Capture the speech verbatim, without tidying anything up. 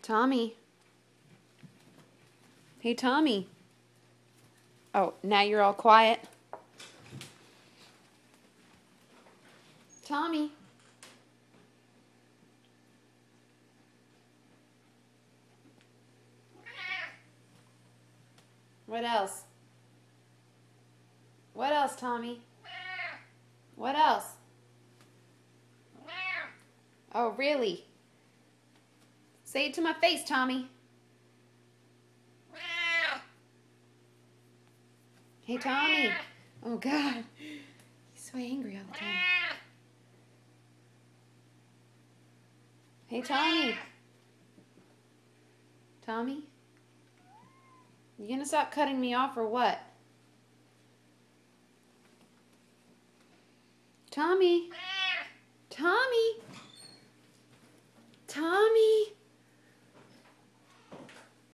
Tommy. Hey, Tommy. Oh, now you're all quiet. Tommy. What else? What else, Tommy? What else? Oh, really? Say it to my face, Tommy. Hey, Tommy. Oh, God. He's so angry all the time. Hey, Tommy. Tommy? You gonna stop cutting me off or what? Tommy? Tommy? Tommy?